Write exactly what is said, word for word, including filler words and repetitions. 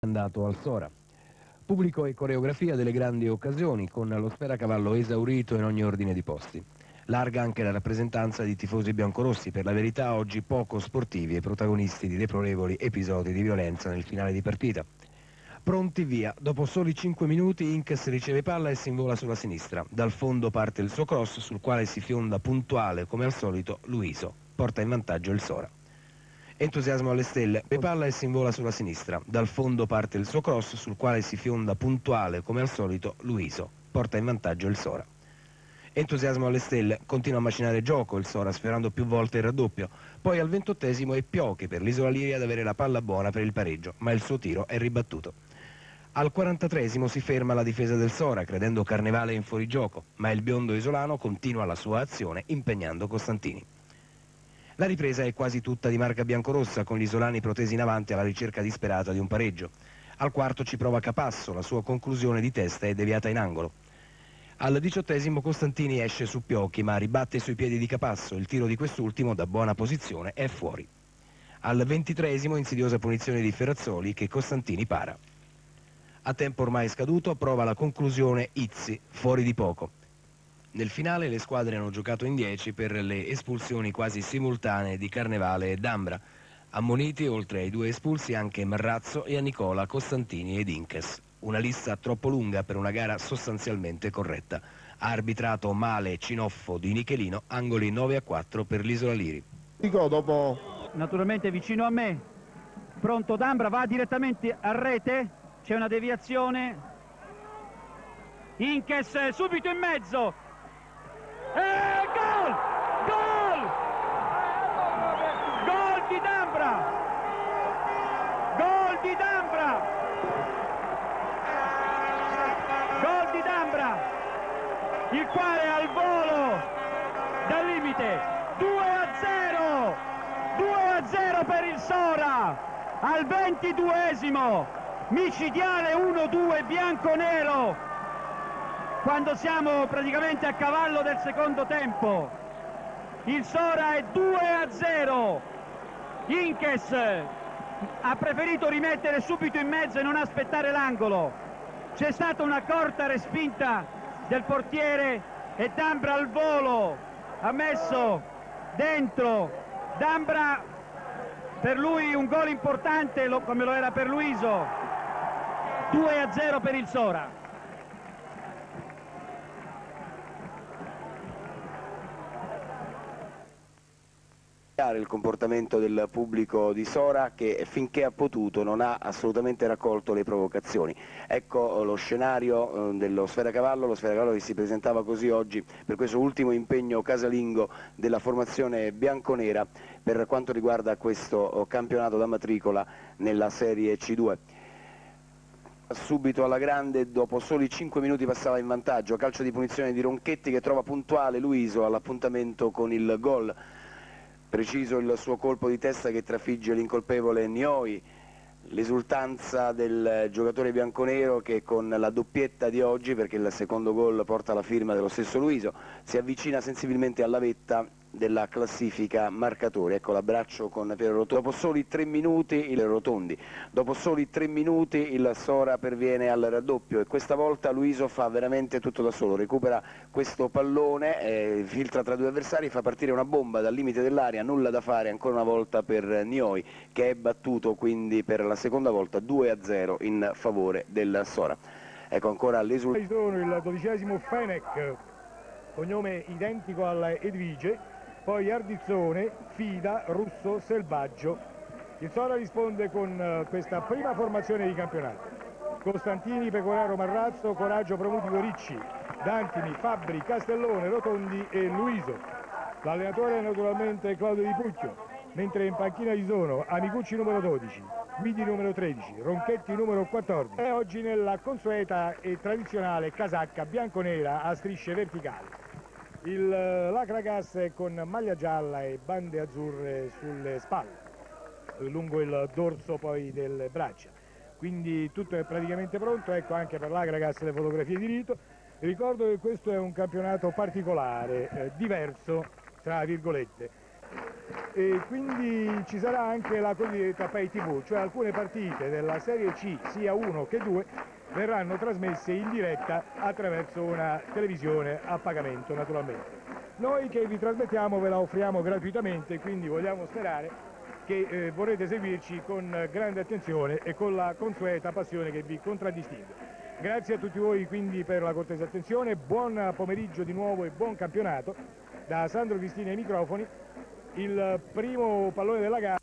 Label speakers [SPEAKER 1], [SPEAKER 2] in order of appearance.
[SPEAKER 1] andato al Sora. Pubblico e coreografia delle grandi occasioni, con lo sferacavallo esaurito in ogni ordine di posti. Larga anche la rappresentanza di tifosi biancorossi, per la verità oggi poco sportivi e protagonisti di deplorevoli episodi di violenza nel finale di partita. Pronti via, dopo soli cinque minuti Inkes riceve palla e si invola sulla sinistra. Dal fondo parte il suo cross, sul quale si fionda puntuale come al solito Luiso. Porta in vantaggio il Sora. Entusiasmo alle stelle, e palla e si invola sulla sinistra. Dal fondo parte il suo cross, sul quale si fionda puntuale come al solito Luiso. Porta in vantaggio il Sora. Entusiasmo alle stelle, continua a macinare gioco il Sora, sferrando più volte il raddoppio. Poi al ventottesimo è Piochi per l'Isola Liria ad avere la palla buona per il pareggio, ma il suo tiro è ribattuto. Al quarantatreesimo si ferma la difesa del Sora, credendo Carnevale in fuorigioco, ma il biondo isolano continua la sua azione impegnando Costantini. La ripresa è quasi tutta di marca biancorossa, con gli isolani protesi in avanti alla ricerca disperata di un pareggio. Al quarto ci prova Capasso, la sua conclusione di testa è deviata in angolo. Al diciottesimo Costantini esce su Piochi, ma ribatte sui piedi di Capasso, il tiro di quest'ultimo da buona posizione è fuori. Al ventitreesimo insidiosa punizione di Ferrazzoli che Costantini para. A tempo ormai scaduto prova la conclusione Izzi, fuori di poco. Nel finale le squadre hanno giocato in dieci per le espulsioni quasi simultanee di Carnevale e D'Ambra. Ammoniti, oltre ai due espulsi, anche Marrazzo e a Nicola, Costantini ed Inkes. Una lista troppo lunga per una gara sostanzialmente corretta. Ha arbitrato male Cinoffo di Nichelino, angoli nove a quattro per l'Isola Liri.
[SPEAKER 2] Dico dopo...
[SPEAKER 3] Naturalmente vicino a me, pronto D'Ambra, va direttamente a rete, c'è una deviazione. Inkes subito in mezzo. E gol! Gol! Gol di D'Ambra! Gol di D'Ambra! Gol di D'Ambra, il quale al volo dal limite. Due a zero! due a zero per il Sora al ventiduesimo, micidiale uno due bianco-nero, quando siamo praticamente a cavallo del secondo tempo. Il Sora è due a zero. Inkes ha preferito rimettere subito in mezzo e non aspettare l'angolo. C'è stata una corta respinta del portiere e D'Ambra al volo ha messo dentro. D'Ambra, per lui un gol importante come lo era per Luiso. Due a zero per il Sora.
[SPEAKER 4] Il comportamento del pubblico di Sora, che finché ha potuto non ha assolutamente raccolto le provocazioni. Ecco lo scenario dello Sferacavallo, lo Sferacavallo che si presentava così oggi per questo ultimo impegno casalingo della formazione bianconera per quanto riguarda questo campionato da matricola nella Serie C due. Subito alla grande, dopo soli cinque minuti passava in vantaggio, calcio di punizione di Ronchetti che trova puntuale Luiso all'appuntamento con il gol. Preciso il suo colpo di testa che trafigge l'incolpevole Nioi, l'esultanza del giocatore bianconero che con la doppietta di oggi, perché il secondo gol porta la firma dello stesso Luiso, si avvicina sensibilmente alla vetta della classifica marcatori. Ecco l'abbraccio con Piero Rotondi. Dopo soli tre minuti il Rotondi, dopo soli tre minuti il Sora perviene al raddoppio e questa volta Luiso fa veramente tutto da solo, recupera questo pallone, eh, filtra tra due avversari, fa partire una bomba dal limite dell'area, nulla da fare ancora una volta per Nioi che è battuto quindi per la seconda volta due a zero in favore del Sora. Ecco ancora l'esultazione.
[SPEAKER 2] Il dodicesimo Fenech, cognome identico alla Edvige, poi Ardizzone, Fida, Russo, Selvaggio. Il Sora risponde con questa prima formazione di campionato. Costantini, Pecoraro, Marrazzo, Coraggio, Promutico, Ricci, Dantini, Fabbri, Castellone, Rotondi e Luiso. L'allenatore è naturalmente Claudio Di Pucchio, mentre in panchina ci sono Amicucci numero dodici, Guidi numero tredici, Ronchetti numero quattordici. E oggi nella consueta e tradizionale casacca bianconera a strisce verticali. Il Lacragas è con maglia gialla e bande azzurre sulle spalle, lungo il dorso poi delle braccia. Quindi tutto è praticamente pronto, ecco anche per Lacragas le fotografie di rito. Ricordo che questo è un campionato particolare, eh, diverso, tra virgolette. e quindi ci sarà anche la cosiddetta Pay tivù, cioè alcune partite della Serie C, sia uno che due, verranno trasmesse in diretta attraverso una televisione a pagamento naturalmente. Noi che vi trasmettiamo ve la offriamo gratuitamente, quindi vogliamo sperare che eh, vorrete seguirci con grande attenzione e con la consueta passione che vi contraddistingue. Grazie a tutti voi quindi per la cortese attenzione, buon pomeriggio di nuovo e buon campionato. Da Sandro Cristini ai microfoni, il primo pallone della gara.